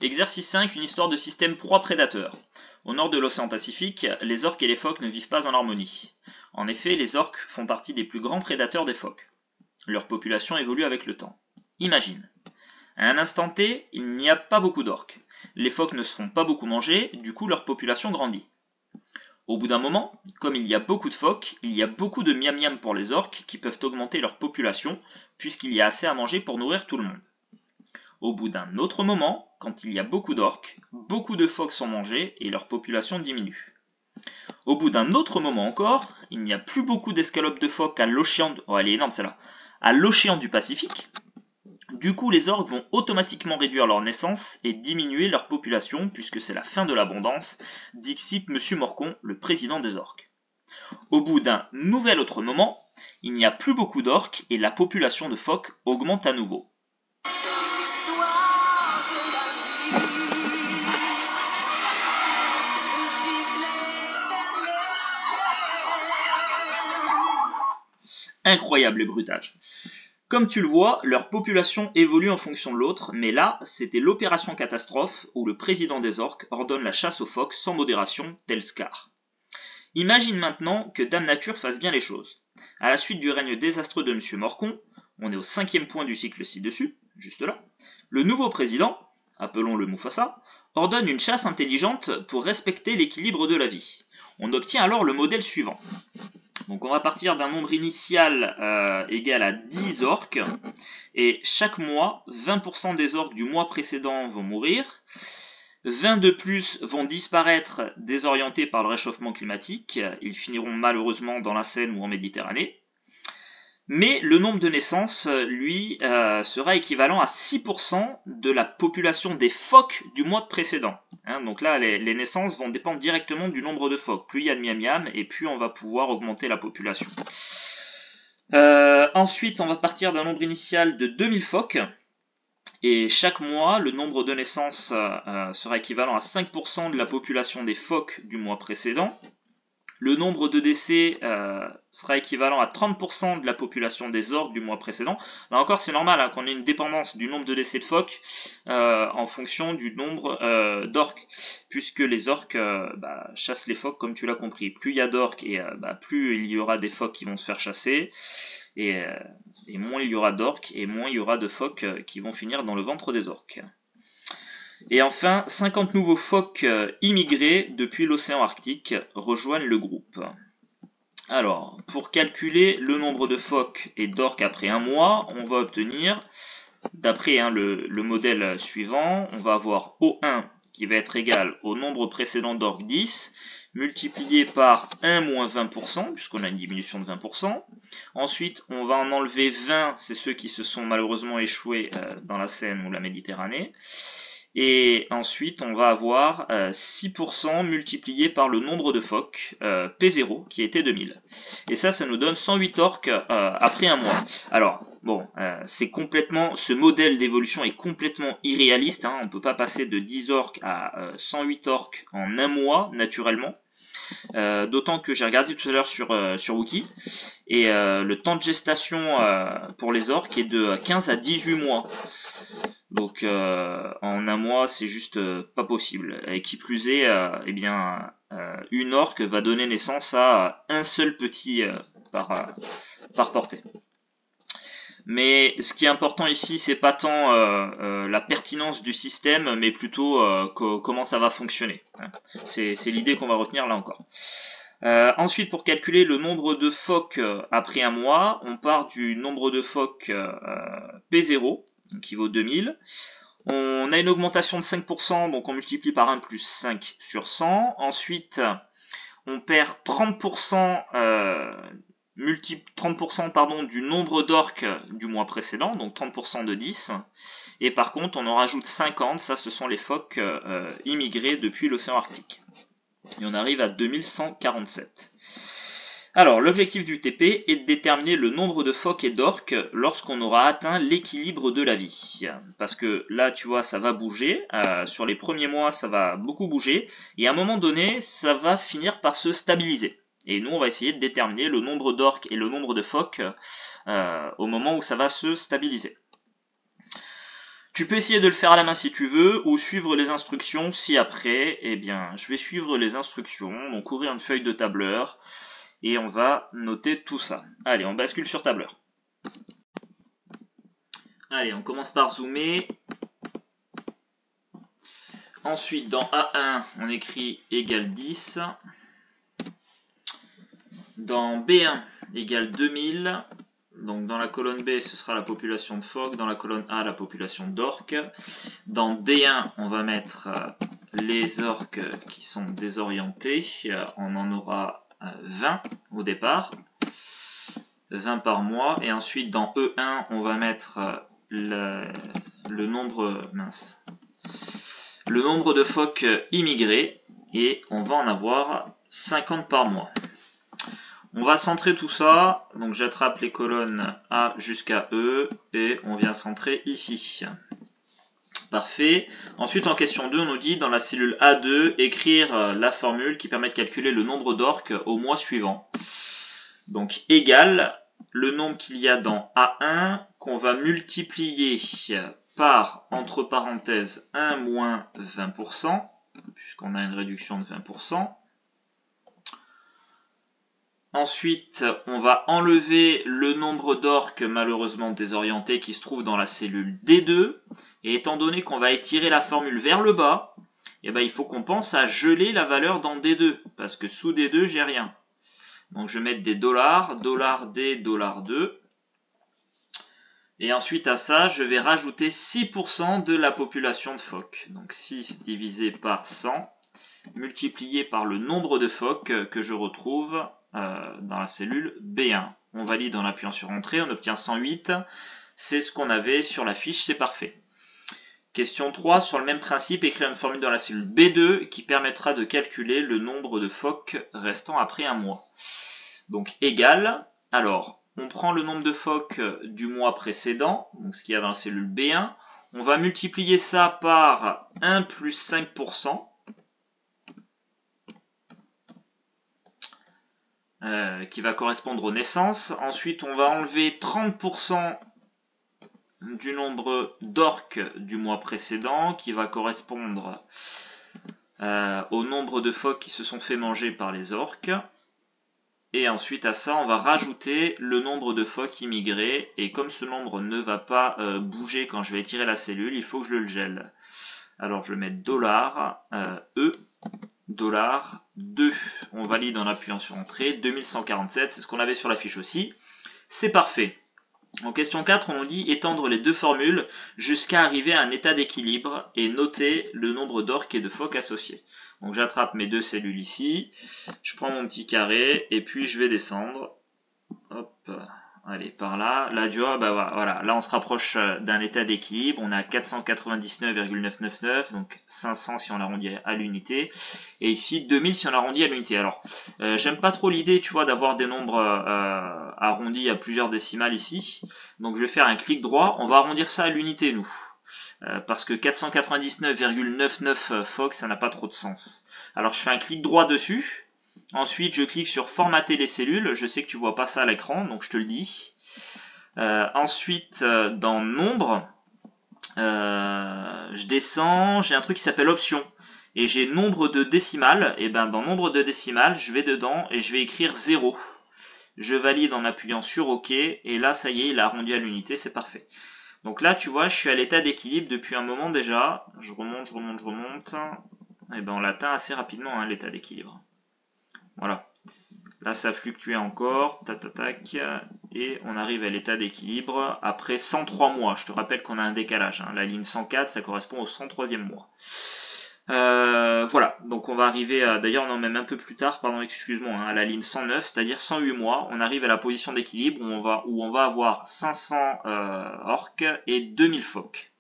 Exercice 5, une histoire de système proie-prédateur. Au nord de l'océan Pacifique, les orques et les phoques ne vivent pas en harmonie. En effet, les orques font partie des plus grands prédateurs des phoques. Leur population évolue avec le temps. Imagine. À un instant T, il n'y a pas beaucoup d'orques. Les phoques ne se font pas beaucoup manger, du coup leur population grandit. Au bout d'un moment, comme il y a beaucoup de phoques, il y a beaucoup de miam-miam pour les orques qui peuvent augmenter leur population, puisqu'il y a assez à manger pour nourrir tout le monde. Au bout d'un autre moment, quand il y a beaucoup d'orques, beaucoup de phoques sont mangés et leur population diminue. Au bout d'un autre moment encore, il n'y a plus beaucoup d'escalopes de phoques à l'océan... Oh, elle est énorme celle-là. À l'océan du Pacifique. Du coup, les orques vont automatiquement réduire leur naissance et diminuer leur population puisque c'est la fin de l'abondance, dixit Monsieur Morcon, le président des orques. Au bout d'un nouvel autre moment, il n'y a plus beaucoup d'orques et la population de phoques augmente à nouveau. Incroyable les bruitages. Comme tu le vois, leur population évolue en fonction de l'autre, mais là, c'était l'opération catastrophe où le président des orques ordonne la chasse aux phoques sans modération, tel Scar. Imagine maintenant que Dame Nature fasse bien les choses. À la suite du règne désastreux de Monsieur Morcon, on est au 5e point du cycle ci-dessus, juste là, le nouveau président, appelons-le Mufasa, ordonne une chasse intelligente pour respecter l'équilibre de la vie. On obtient alors le modèle suivant. Donc on va partir d'un nombre initial égal à 10 orques, et chaque mois, 20% des orques du mois précédent vont mourir, 20 de plus vont disparaître désorientés par le réchauffement climatique, ils finiront malheureusement dans la Seine ou en Méditerranée. Mais le nombre de naissances, lui, sera équivalent à 6% de la population des phoques du mois précédent. Donc là, les naissances vont dépendre directement du nombre de phoques. Plus il y a de miam-miam, et plus on va pouvoir augmenter la population. Ensuite, on va partir d'un nombre initial de 2000 phoques. Et chaque mois, le nombre de naissances sera équivalent à 5% de la population des phoques du mois précédent. Le nombre de décès sera équivalent à 30% de la population des orques du mois précédent. Là encore, c'est normal qu'on ait une dépendance du nombre de décès de phoques en fonction du nombre d'orques, puisque les orques chassent les phoques, comme tu l'as compris. Plus il y a d'orques, et plus il y aura des phoques qui vont se faire chasser, et moins il y aura d'orques, et moins il y aura de phoques qui vont finir dans le ventre des orques. Et enfin, 50 nouveaux phoques immigrés depuis l'océan Arctique rejoignent le groupe. Alors, pour calculer le nombre de phoques et d'orques après un mois, on va obtenir, d'après le modèle suivant, on va avoir O1 qui va être égal au nombre précédent d'orques 10, multiplié par 1 moins 20%, puisqu'on a une diminution de 20%. Ensuite, on va en enlever 20, c'est ceux qui se sont malheureusement échoués dans la Seine ou la Méditerranée. Et ensuite, on va avoir 6% multiplié par le nombre de phoques, P0, qui était 2000. Et ça nous donne 108 orques après un mois. Alors, bon, ce modèle d'évolution est complètement irréaliste. On ne peut pas passer de 10 orques à 108 orques en un mois, naturellement. D'autant que j'ai regardé tout à l'heure sur Wiki, et le temps de gestation pour les orques est de 15 à 18 mois. Donc en un mois, c'est juste pas possible. Et qui plus est, une orque va donner naissance à un seul petit par portée. Mais ce qui est important ici, c'est pas tant la pertinence du système, mais plutôt comment ça va fonctionner. C'est l'idée qu'on va retenir là encore. Ensuite, pour calculer le nombre de phoques après un mois, on part du nombre de phoques P0, qui vaut 2000. On a une augmentation de 5%, donc on multiplie par 1 plus 5 sur 100. Ensuite, on perd 30%, 30% du nombre d'orques du mois précédent, donc 30% de 10. Et par contre, on en rajoute 50, ça ce sont les phoques immigrés depuis l'océan Arctique. Et on arrive à 2147. Alors, l'objectif du TP est de déterminer le nombre de phoques et d'orques lorsqu'on aura atteint l'équilibre de la vie. Parce que là, tu vois, ça va bouger. Sur les premiers mois, ça va beaucoup bouger. Et à un moment donné, ça va finir par se stabiliser. Et nous, on va essayer de déterminer le nombre d'orques et le nombre de phoques au moment où ça va se stabiliser. Tu peux essayer de le faire à la main si tu veux, ou suivre les instructions si après, eh bien, je vais suivre les instructions, donc ouvrir une feuille de tableur, et on va noter tout ça. Allez, on bascule sur tableur. Allez, on commence par zoomer. Ensuite, dans A1, on écrit égale 10. Dans B1, égale 2000. Donc dans la colonne B, ce sera la population de phoques. Dans la colonne A, la population d'orques. Dans D1, on va mettre les orques qui sont désorientés. On en aura 20 au départ. 20 par mois. Et ensuite, dans E1, on va mettre le nombre de phoques immigrés. Et on va en avoir 50 par mois. On va centrer tout ça, donc j'attrape les colonnes A jusqu'à E et on vient centrer ici. Parfait. Ensuite en question 2, on nous dit dans la cellule A2, écrire la formule qui permet de calculer le nombre d'orques au mois suivant. Donc égal le nombre qu'il y a dans A1 qu'on va multiplier par, entre parenthèses, 1 moins 20%, puisqu'on a une réduction de 20%. Ensuite, on va enlever le nombre d'orques malheureusement désorientés qui se trouve dans la cellule D2. Et étant donné qu'on va étirer la formule vers le bas, eh ben, il faut qu'on pense à geler la valeur dans D2. Parce que sous D2, j'ai rien. Donc je vais mettre des dollars, $D, $2. Et ensuite à ça, je vais rajouter 6% de la population de phoques. Donc 6 divisé par 100, multiplié par le nombre de phoques que je retrouve dans la cellule B1. On valide en appuyant sur Entrée, on obtient 108. C'est ce qu'on avait sur la fiche, c'est parfait. Question 3, sur le même principe, écrire une formule dans la cellule B2 qui permettra de calculer le nombre de phoques restant après un mois. Donc égal, alors on prend le nombre de phoques du mois précédent, donc ce qu'il y a dans la cellule B1, on va multiplier ça par 1 plus 5%. Qui va correspondre aux naissances. Ensuite, on va enlever 30% du nombre d'orques du mois précédent, qui va correspondre au nombre de phoques qui se sont fait manger par les orques. Et ensuite, à ça, on va rajouter le nombre de phoques immigrés. Et comme ce nombre ne va pas bouger quand je vais étirer la cellule, il faut que je le gèle. Alors, je vais mettre $E. $2. On valide en appuyant sur Entrée. 2147, c'est ce qu'on avait sur la fiche aussi. C'est parfait. En question 4, on nous dit étendre les deux formules jusqu'à arriver à un état d'équilibre et noter le nombre d'orques et de phoques associés. Donc j'attrape mes deux cellules ici, je prends mon petit carré et puis je vais descendre. Hop. Allez, par là. Là, tu vois, bah voilà. Là, on se rapproche d'un état d'équilibre. On a 499,999, donc 500 si on l'arrondit à l'unité. Et ici, 2000 si on l'arrondit à l'unité. Alors, j'aime pas trop l'idée, tu vois, d'avoir des nombres arrondis à plusieurs décimales ici. Donc, je vais faire un clic droit. On va arrondir ça à l'unité, nous. Parce que 499,99 phoques, ça n'a pas trop de sens. Alors, je fais un clic droit dessus. Ensuite, je clique sur formater les cellules. Je sais que tu vois pas ça à l'écran, donc je te le dis. Ensuite, dans nombre, je descends. J'ai un truc qui s'appelle option. Et j'ai nombre de décimales. Et ben dans nombre de décimales, je vais dedans et je vais écrire 0. Je valide en appuyant sur OK. Et là, ça y est, il a arrondi à l'unité. C'est parfait. Donc là, tu vois, je suis à l'état d'équilibre depuis un moment déjà. Je remonte. Et ben on l'atteint assez rapidement, hein, l'état d'équilibre. Voilà, là ça fluctuait encore, tac, et on arrive à l'état d'équilibre après 103 mois. Je te rappelle qu'on a un décalage, hein. La ligne 104, ça correspond au 103e mois. Voilà, donc on va arriver, d'ailleurs non même un peu plus tard, pardon, excuse-moi, hein, à la ligne 109, c'est-à-dire 108 mois, on arrive à la position d'équilibre où on va avoir 500 orques et 2000 phoques.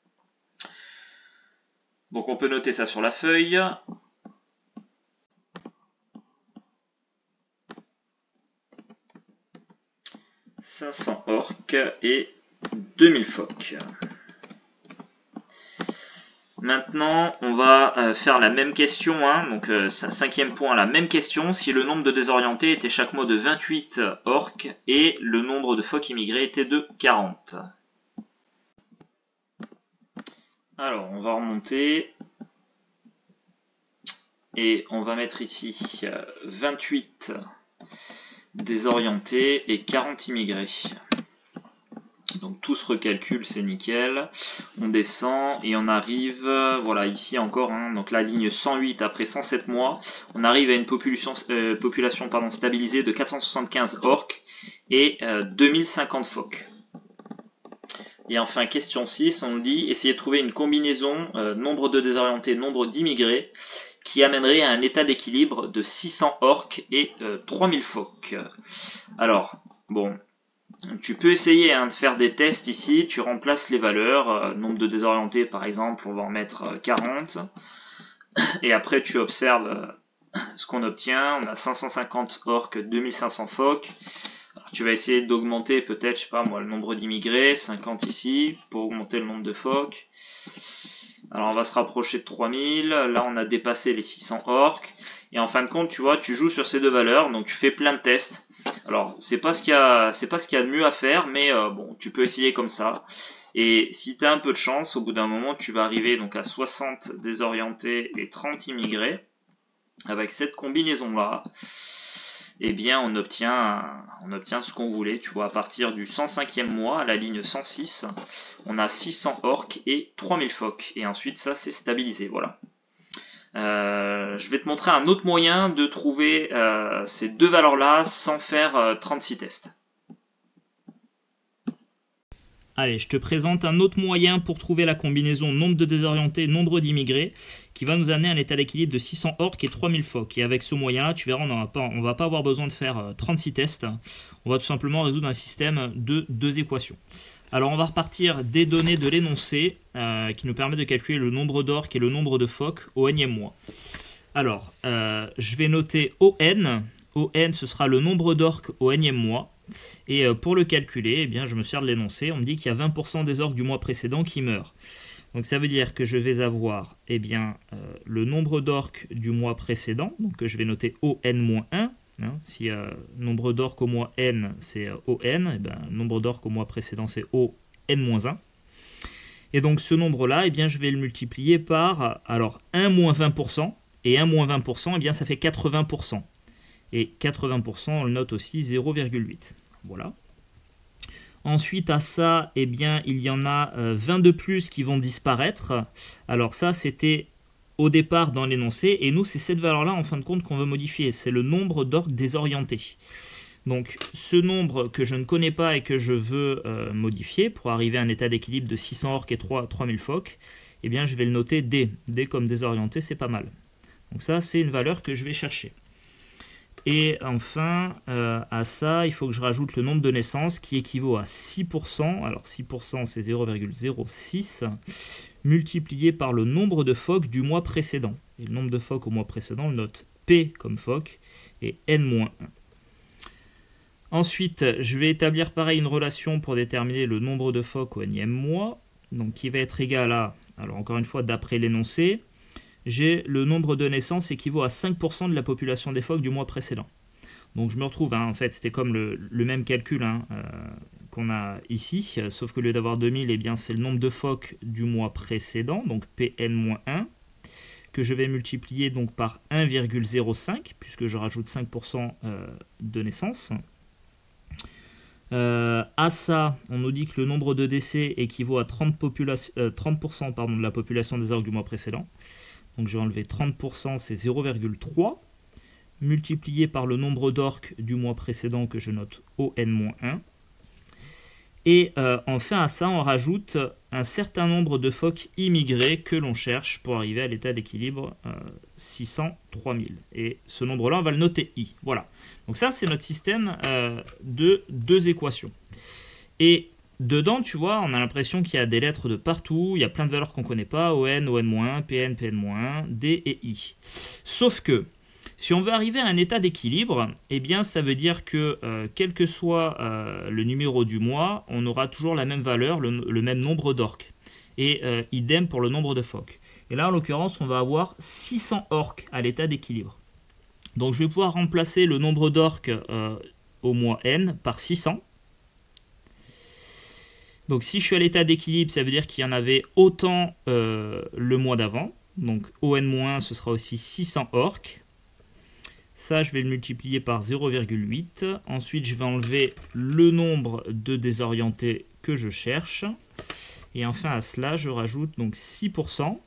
Donc on peut noter ça sur la feuille. 500 orques et 2000 phoques. Maintenant, on va faire la même question, hein, donc 5e point, la même question, si le nombre de désorientés était chaque mois de 28 orques et le nombre de phoques immigrés était de 40. Alors, on va remonter. Et on va mettre ici 28 désorientés et 40 immigrés. Donc tout se recalcule, c'est nickel. On descend et on arrive, voilà, ici encore, hein, donc la ligne 108 après 107 mois, on arrive à une population stabilisée de 475 orques et 2050 phoques. Et enfin, question 6, on dit, essayez de trouver une combinaison nombre de désorientés, nombre d'immigrés, qui amènerait à un état d'équilibre de 600 orques et 3000 phoques. Alors, bon, tu peux essayer de faire des tests ici, tu remplaces les valeurs, nombre de désorientés par exemple, on va en mettre 40, et après tu observes ce qu'on obtient, on a 550 orques, 2500 phoques. Alors, tu vas essayer d'augmenter peut-être, je sais pas moi, le nombre d'immigrés, 50 ici, pour augmenter le nombre de phoques. Alors on va se rapprocher de 3000, là on a dépassé les 600 orques, et en fin de compte tu vois, tu joues sur ces deux valeurs, donc tu fais plein de tests. Alors c'est pas ce qu'il y a de mieux à faire, mais bon, tu peux essayer comme ça. Et si tu as un peu de chance, au bout d'un moment tu vas arriver donc à 60 désorientés et 30 immigrés. Avec cette combinaison là, eh bien on obtient ce qu'on voulait, tu vois, à partir du 105e mois, à la ligne 106, on a 600 orques et 3000 phoques, et ensuite ça c'est stabilisé, voilà. Je vais te montrer un autre moyen de trouver ces deux valeurs-là sans faire 36 tests. Allez, je te présente un autre moyen pour trouver la combinaison nombre de désorientés, nombre d'immigrés, qui va nous amener à un état d'équilibre de 600 orques et 3000 phoques. Et avec ce moyen-là, tu verras, on va pas avoir besoin de faire 36 tests. On va tout simplement résoudre un système de deux équations. Alors on va repartir des données de l'énoncé, qui nous permet de calculer le nombre d'orques et le nombre de phoques au nème mois. Alors, je vais noter ON. ON, ce sera le nombre d'orques au nème mois. Et pour le calculer, eh bien, je me sers de l'énoncé. On me dit qu'il y a 20% des orques du mois précédent qui meurent. Donc ça veut dire que je vais avoir bien, le nombre d'orques du mois précédent. Donc je vais noter ON-1. Hein, si nombre d'orques au mois N, c'est ON, eh bien, nombre d'orques au mois précédent, c'est ON-1. Et donc ce nombre-là, eh bien, je vais le multiplier par alors 1 moins 20%. Et 1 moins 20%, eh bien, ça fait 80%. Et 80%, on le note aussi 0,8. Voilà. Ensuite, à ça, eh bien, il y en a 20 de plus qui vont disparaître. Alors ça, c'était au départ dans l'énoncé. Et nous, c'est cette valeur-là, en fin de compte, qu'on veut modifier. C'est le nombre d'orques désorientés. Donc, ce nombre que je ne connais pas et que je veux modifier pour arriver à un état d'équilibre de 600 orques et 3000 phoques, eh bien, je vais le noter D. D comme désorienté, c'est pas mal. Donc ça, c'est une valeur que je vais chercher. Et enfin, à ça, il faut que je rajoute le nombre de naissances qui équivaut à 6%. Alors 6%, c'est 0,06 multiplié par le nombre de phoques du mois précédent. Et le nombre de phoques au mois précédent, on le note P comme phoque et N-1. Ensuite, je vais établir pareil une relation pour déterminer le nombre de phoques au nème mois. Donc qui va être égal à, alors encore une fois, d'après l'énoncé, j'ai le nombre de naissances équivaut à 5% de la population des phoques du mois précédent. Donc je me retrouve, en fait, c'était comme le même calcul qu'on a ici, sauf que au lieu d'avoir 2000, eh bien, c'est le nombre de phoques du mois précédent, donc Pn-1, que je vais multiplier donc par 1,05, puisque je rajoute 5% de naissances. À ça, on nous dit que le nombre de décès équivaut à 30% de la population des orques du mois précédent. Donc je vais enlever 30%, c'est 0,3, multiplié par le nombre d'orques du mois précédent que je note ON-1. Et enfin à ça, on rajoute un certain nombre de phoques immigrés que l'on cherche pour arriver à l'état d'équilibre 600-3000. Et ce nombre-là, on va le noter I. Voilà. Donc ça, c'est notre système de deux équations. Et dedans, tu vois, on a l'impression qu'il y a des lettres de partout, il y a plein de valeurs qu'on ne connaît pas, ON, ON-, PN, PN-, D et I. Sauf que, si on veut arriver à un état d'équilibre, eh bien, ça veut dire que, quel que soit le numéro du mois, on aura toujours la même valeur, le même nombre d'orques. Et idem pour le nombre de phoques. Et là, en l'occurrence, on va avoir 600 orques à l'état d'équilibre. Donc, je vais pouvoir remplacer le nombre d'orques au mois N par 600. Donc si je suis à l'état d'équilibre, ça veut dire qu'il y en avait autant le mois d'avant. Donc ON-, ce sera aussi 600 orques. Ça, je vais le multiplier par 0,8. Ensuite, je vais enlever le nombre de désorientés que je cherche. Et enfin, à cela, je rajoute donc 6%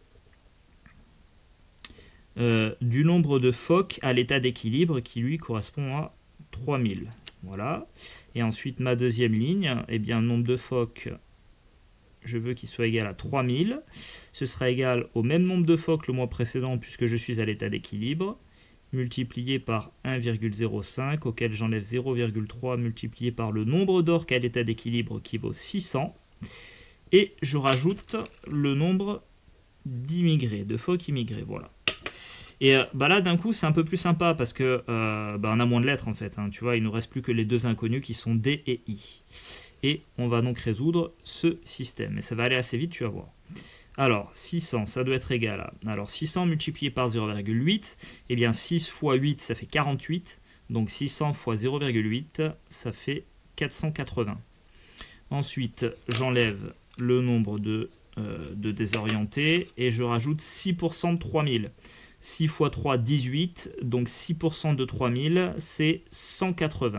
du nombre de phoques à l'état d'équilibre qui, lui, correspond à 3000. Voilà. Et ensuite, ma deuxième ligne, eh bien, le nombre de phoques, je veux qu'il soit égal à 3000. Ce sera égal au même nombre de phoques le mois précédent puisque je suis à l'état d'équilibre, multiplié par 1,05, auquel j'enlève 0,3, multiplié par le nombre d'orques à l'état d'équilibre qui vaut 600. Et je rajoute le nombre d'immigrés, de phoques immigrés. Voilà. Et là, d'un coup, c'est un peu plus sympa parce que on a moins de lettres en fait. Hein, tu vois, il ne nous reste plus que les deux inconnus qui sont D et I. Et on va donc résoudre ce système. Et ça va aller assez vite, tu vas voir. Alors, 600, ça doit être égal à... Alors, 600 multiplié par 0,8, eh bien 6 fois 8, ça fait 48. Donc 600 fois 0,8, ça fait 480. Ensuite, j'enlève le nombre de désorientés et je rajoute 6% de 3000. 6 fois 3, 18. Donc 6% de 3000, c'est 180.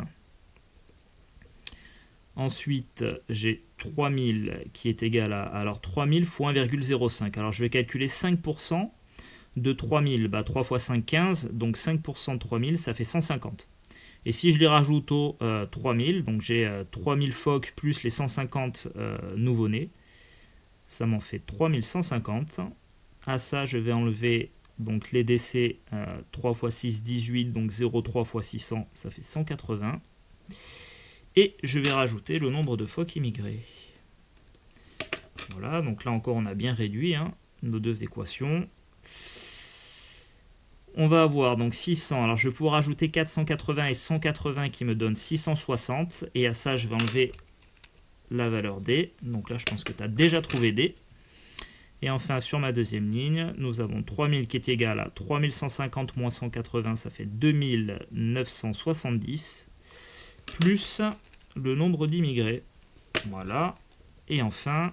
Ensuite, j'ai 3000 qui est égal à... Alors 3000 fois 1,05. Alors je vais calculer 5% de 3000. 3 fois 5, 15. Donc 5% de 3000, ça fait 150. Et si je les rajoute au 3000, donc j'ai 3000 phoques plus les 150 nouveau-nés, ça m'en fait 3150. À ça, je vais enlever donc les décès. 3 fois 6, 18. Donc 0,3 fois 600, ça fait 180. Et je vais rajouter le nombre de phoques immigrés. Voilà, donc là encore on a bien réduit nos deux équations. On va avoir donc 600, alors je vais pouvoir rajouter 480 et 180 qui me donnent 660. Et à ça je vais enlever la valeur D. Donc là je pense que tu as déjà trouvé D. Et enfin sur ma deuxième ligne, nous avons 3000 qui est égal à 3150 moins 180, ça fait 2970. Plus le nombre d'immigrés. Voilà. Et enfin,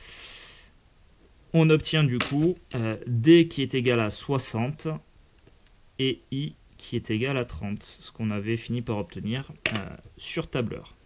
on obtient du coup D qui est égal à 60 et I qui est égal à 30. Ce qu'on avait fini par obtenir sur tableur.